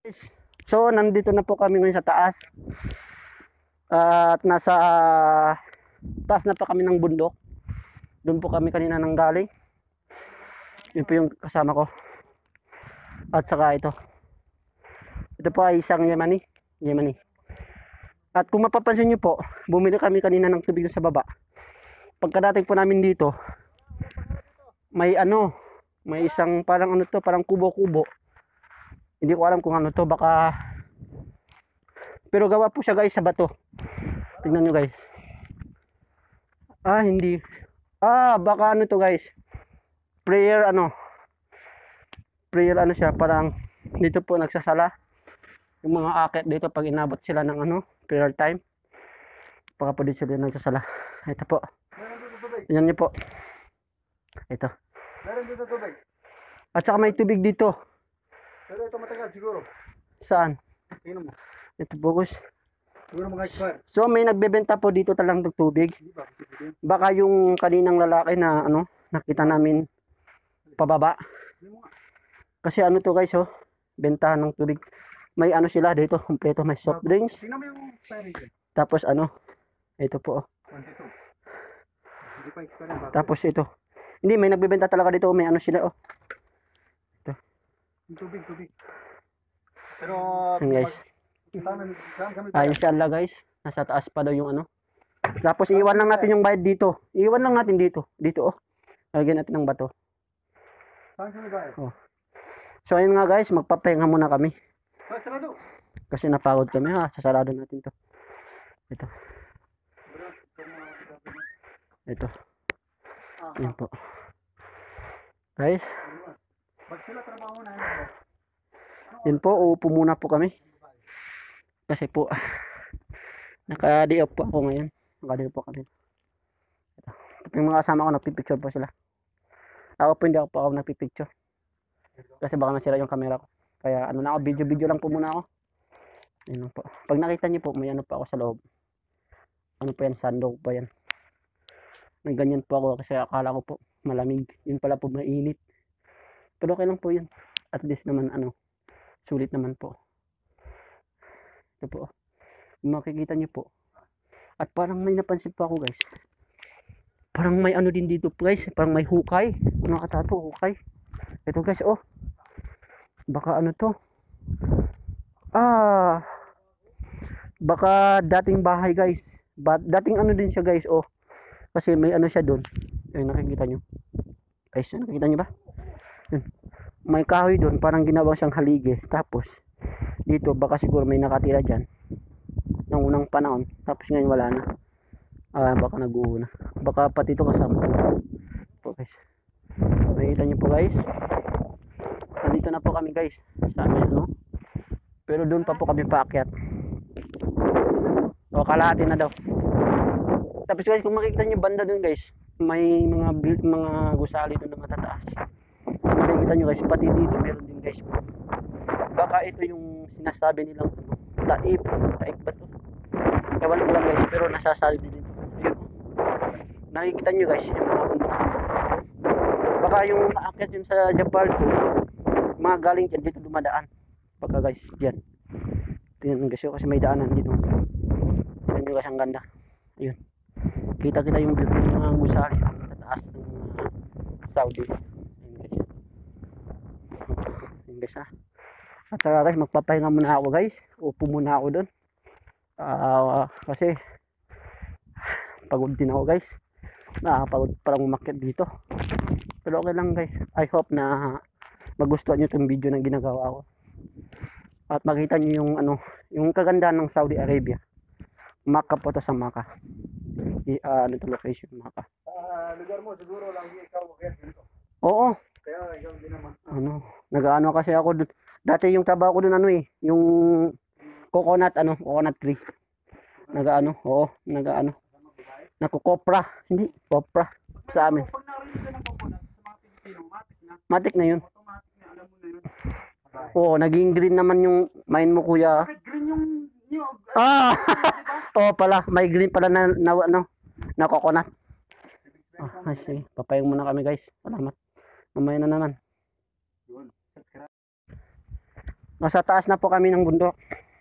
So, nandito na po kami ngayon sa taas. At nasa taas na pa kami ng bundok. Doon po kami kanina nang galing. Yun po yung kasama ko. At saka ito. Ito po ay isang Yemeni. At kung mapapansin nyo po, bumili kami kanina ng tubig sa baba. Pagkadating po namin dito, may isang parang parang kubo-kubo. Hindi ko alam kung ano to, baka pero gawa po siya guys sa bato. Tingnan nyo guys. Hindi. Baka to guys. Prayer siya, parang dito po nagsasala yung mga akit dito pag inabot sila ng prayer time. Baka po dito sila nagsasala. Ito po. Tingnan nyo po. Ito. Meron dito tubig. At saka may tubig dito. Pero ito matagal siguro. Saan? Tingnan mo. Ito focus. Siguro mga expire. So may nagbebenta po dito talang ng tubig. Hindi ba? Baka yung kaninang lalaki na nakita namin pababa. Kasi to guys, benta ng tubig. May sila dito, kompleto, may soft drinks. Tingnan mo yung expiry dyan. Tapos ito po. 22. Hindi pa expire. Tapos ito. Hindi, may nagbebenta talaga dito, may sila Ito. Yung tubig. Pero Yan guys. Ayun siya guys. Nasa taas pa daw yung Tapos iwan lang natin yung bayad dito. Iwan lang natin dito. Dito lagyan natin ng bato. Saan kami bayad? So ayun nga guys, magpapahinga muna kami. Sarado. Kasi napagod kami sasarado natin to. Ito. Yan po. Guys. Pag sila trabaho na Yan po, uupo muna po kami. Kasi po, naka-day off po ako ngayon. Naka-day off po kami. Ito. Yung mga kasama ko, nagpipicture po sila. Ako po, hindi ako nagpipicture. Kasi baka nasira yung camera ko. Kaya ako, video lang po muna ako. Ayun po. Pag nakita niyo po, may pa ako sa loob. Po yan, sandok po yan. Nagganyan po ako kasi akala ko po malamig. Yun pala po mainit. Pero okay lang po yun. At least naman sulit naman po. Ito po. Makikita niyo po. At parang may napansin po ako guys. Parang may din dito guys. Parang may hukay. Nakatato hukay. Ito guys Baka to. Baka dating bahay guys. Dating din siya guys Kasi may siya doon. Ayun, nakikita nyo. Guys, nakikita nyo ba? Yun. May kahoy doon, parang ginawa siyang haligi. Tapos, dito, baka siguro may nakatira dyan. Nang unang panahon. Tapos ngayon wala na. Baka nag-uuna. Baka pati ito kasama. Po guys. Nakikita nyo po guys. Nandito na po kami guys. Sa amin, Pero doon pa po kami paakyat. Kalahati na daw. Tapos guys, kung makikita nyo banda dun guys, may mga gusali dun na matataas. Kung makikita nyo guys, pati dito meron din guys. Baka ito yung sinasabi nilang taip ba to? Ewan ko lang guys, pero nasasabi din ito. Ayun. Nakikita nyo guys, yung mga bundok. Baka yung aakyat yun sa Japal to, mga galing dyan dito dumadaan. Baka guys, dyan. Tingnan guys, kasi may daanan dito. Tingnan nyo guys, ang ganda. Ayun. Kita-kita yung view ng mga gusali sa taas ng Saudi. Ayun guys At saka guys, magpapahinga muna ako guys. Upo muna ako doon. Kasi pagod din ako guys. Nakakapagod parang umakyat dito. Pero okay lang guys. I hope na magustuhan nyo itong video na ginagawa ko. At makita nyo yung kagandahan ng Saudi Arabia. Makkah po to sa Makkah. Ito location Makkah. Lugar mo siguro lagi ikaw mag-get dito. Oo. Kaya ikaw din naman. Nag-ano kasi ako doon. Dati yung trabaho ko doon yung coconut tree. Nakukopra, hindi kopra sa amin. Pag narinig ka ng coconut sa mga Pilipino, Matik na yun. Automatic na alam mo na yun. Naging green naman yung mine mo kuya. Bakit green yung niyog? Pala, may green pala na coconut. Sige, papayong muna kami guys. Salamat. Mamaya na naman. Nasa taas na po kami ng bundok.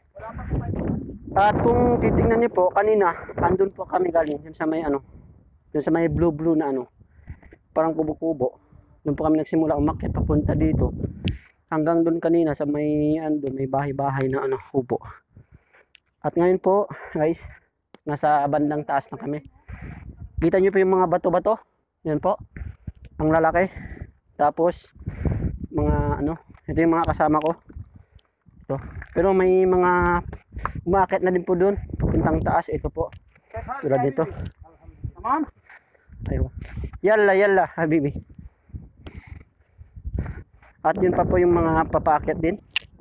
At kung titingnan niyo po, kanina, andun po kami galing, yun sa may ano, yun sa may blue na ano, parang kubo-kubo. Doon po kami nagsimula umakyat papunta dito. Hanggang doon kanina sa may, andun, may bahay-bahay na ano, kubo. At ngayon po, guys, nasa bandang taas na kami. Kita niyo po yung mga bato-bato? Yan po. Ang lalaki. Tapos, mga ano, ito yung mga kasama ko. Ito. Pero may mga umaakit na din po doon. Puntang taas. Ito po. Tulad nito. Tamam. Ayun. Yalla, yalla, habibi. At yun pa po yung mga papakit din.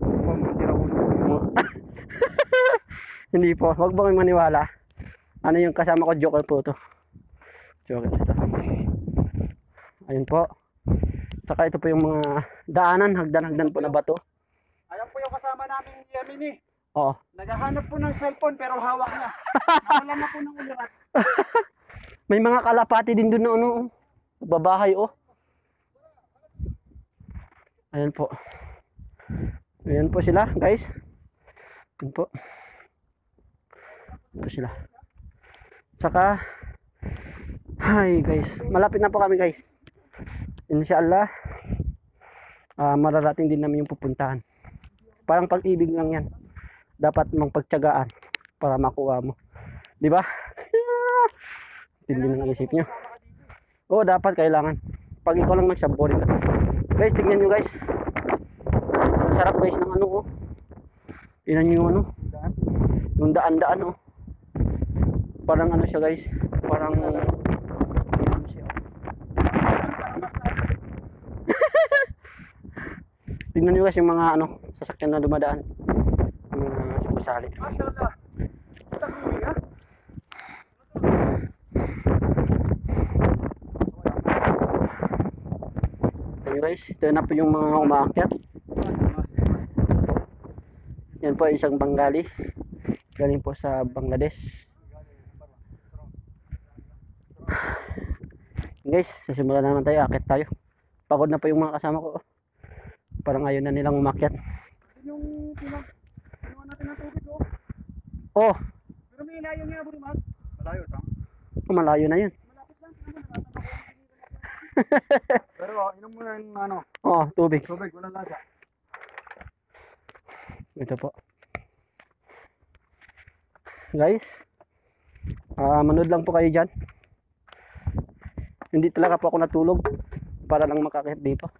Hindi po. Huwag po kayong maniwala. Ano yung kasama ko? Joker po to. Joker ito. Ayun po. Saka ito po yung mga daanan. Hagdan-hagdan po na bato. Ayan po yung kasama namin Yemini. Oo. Naghahanap po ng cellphone pero hawak niya. Nawala na po ng ulirat. May mga kalapati din doon na ano. Babahay oh. Ayan po. Ayan po sila guys. Ayan po. Ayan po sila. Saka hi guys. Malapit na po kami guys. Inshallah. Mararating din namin yung pupuntahan. Parang pag-ibig lang yan. Dapat magpagtiyagaan para makuha mo. Di ba? Tindi ng isip nyo. Oo, dapat kailangan. Pag ikaw lang magsaborin ka. Guys, tignan nyo guys. Ang sarap guys ng ano oh. Tignan nyo yung ano. Yung daan-daan oh. Parang ano siya guys. Parang ano siya. Tignan nyo guys yung mga ano sasakyan na dumadaan. Yung mga sumasali. Masyaallah. Takumi ha. Ito guys, ito na po yung mga umaakyat. Yan po isang Bengali. Galing po sa Bangladesh. Guys, sisimulan na naman tayo, akit tayo. Pagod na po yung mga kasama ko. Parang ayaw na nilang umakyat. Yung pinuha natin ng tubig oh. Oh, Pero may ilayo niya Buri Mas. Malayo tang. malayo na yun. Malapit lang. Pero inom mo na yung ano, Oh, tubig. tubig, walang lasa. Ito po. Guys, manood lang po kayo dyan. Hindi talaga po ako natulog para lang makakit dito.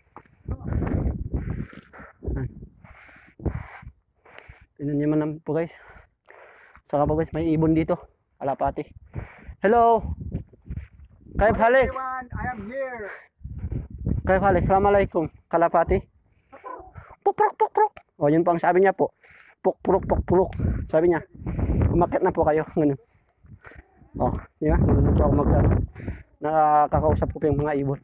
Tignan nyo man po guys. Saka po guys, may ibon dito. Kalapati. Hello! Kaif halik! Everyone, I am here. Kaif halik. Assalamualaikum. Kalapati. Pukrok, pukrok. O, yun po ang sabi niya po. Pukprok, pukprok. Sabi niya, umakyat na po kayo. Ganun. O, di ba? Ganun po ako nakakausap ko po yung mga ibon.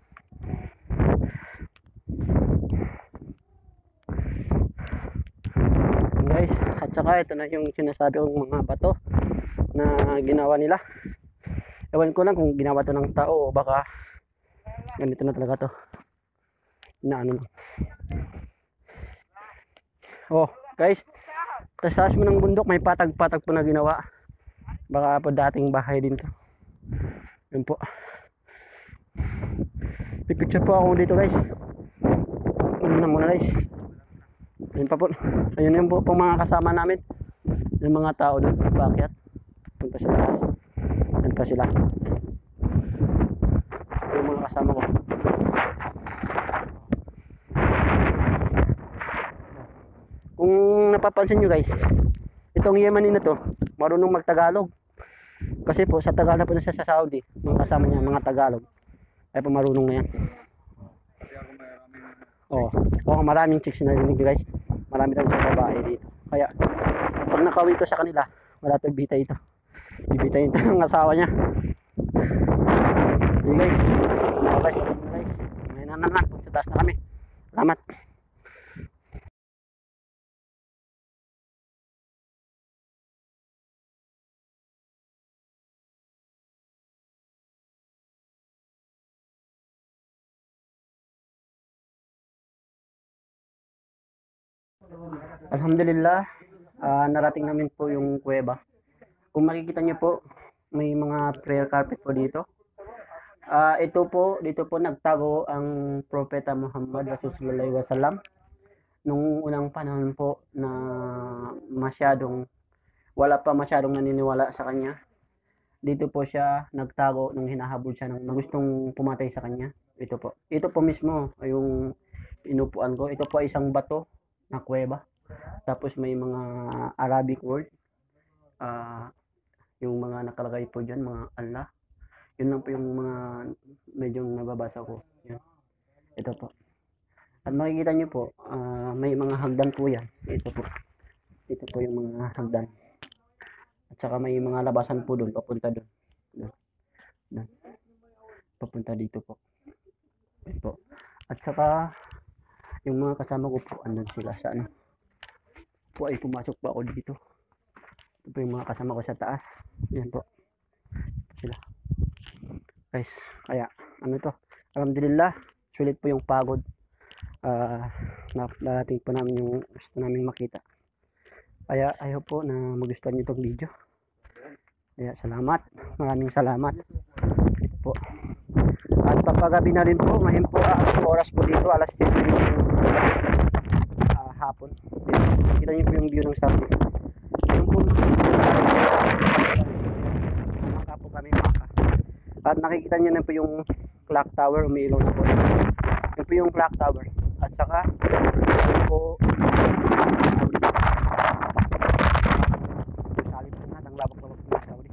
Guys, at saka ito na yung sinasabi kong mga bato na ginawa nila. Ewan ko lang kung ginawa to ng tao o baka ganito na talaga to. Na ano lang. Oh, guys, taas mo ng bundok, may patag-patag po na ginawa. Baka po dating bahay din to. Yun po. Pipicture po ako dito guys. Ano na muna guys. Ayun pa po. Ayun yung po mga kasama namin. Yung mga tao doon. Paakyat. Punta sa taas. Yan pa sila. Yung mga kasama ko. Kung napapansin nyo guys, itong Yemeni na to, marunong magtagalog. Kasi po sa Tagalog po na siya sa Saudi, mga kasama niya, mga Tagalog. Ay po marunong na yan. Oh, maraming chicks na rin guys. Marami daw sa babae dito. Kaya pag nakawin to sa kanila, wala tong bita ito. Bibitayin ito ng asawa niya. Okay guys. Guys. Ngayon na naman, punta taas na kami. Salamat. Alhamdulillah, narating namin po yung kuweba. Kung makikita niyo po, may mga prayer carpet po dito. Dito po nagtago ang Propeta Muhammad Rasulullah sallallahu alaihi wasallam nung unang panahon po na wala pa masyadong naniniwala sa kanya. Dito po siya nagtago nung hinahabol siya ng gustong pumatay sa kanya. Ito po mismo yung inupuan ko. Ito po ay isang bato na kuweba. Tapos may mga Arabic word. Yung mga nakalagay po dyan, mga Allah. Yun lang po yung mga medyo nababasa ko. Yan. Ito po. At makikita nyo po, may mga hagdan po yan. Ito po yung mga hagdan. At saka may mga labasan po doon, papunta doon. Doon. Papunta dito po. Yan po. At saka, yung mga kasama ko po, andun sila sa ano. Po ay pumasok po ako dito. Ito po yung mga kasama ko sa taas. Yan po. Sila. Guys, kaya, ano to? Alhamdulillah, sulit po yung pagod. Narating po namin yung gusto namin makita. Kaya ayaw po na magustuhan nyo itong video. Kaya salamat. Maraming salamat. Ito po. At papagabi na rin po. Ngayon po ang oras po dito. Alas 7 hapon. Kita nyo po yung view ng sabi. Yung po maka po kami. At nakikita nyo na po yung clock tower. Umiilaw na po. Yun po yung clock tower. At saka yun po salib po natin. Labak-labak po na Saudi.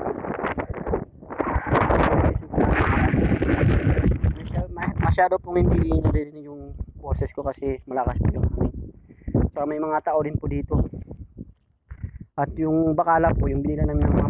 Masyado pong hindi narinig yung boses ko kasi malakas po yung hangin. Saka may mga tao din po dito. At yung bakala po, yung binila namin ng mga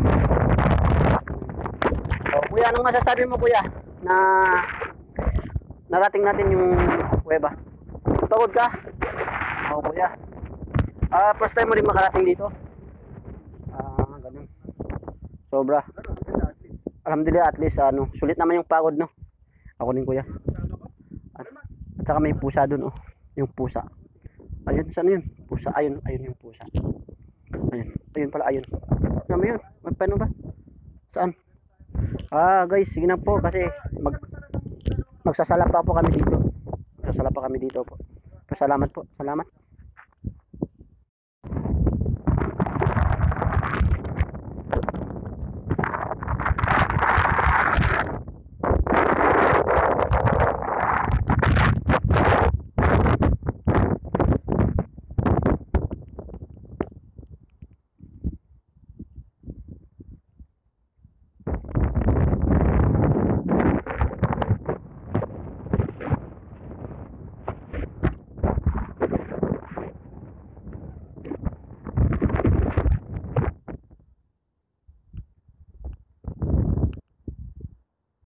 kuya, anong masasabi mo kuya na narating natin yung kuweba? Pagod ka? Oo kuya. First time mo rin makarating dito? Ganun. Sobra. Alhamdulillah, at least sulit naman yung pagod, no? Ako din kuya. At saka may pusa dun, oh. Yung pusa. Ayun, saan yun? Pusa, ayun yung pusa. Ayun pala, ayun. Ano yun? Paano ba? Saan? Guys, sige na po kasi magsasala pa po kami dito. Magsasala pa kami dito po. Salamat po. Salamat.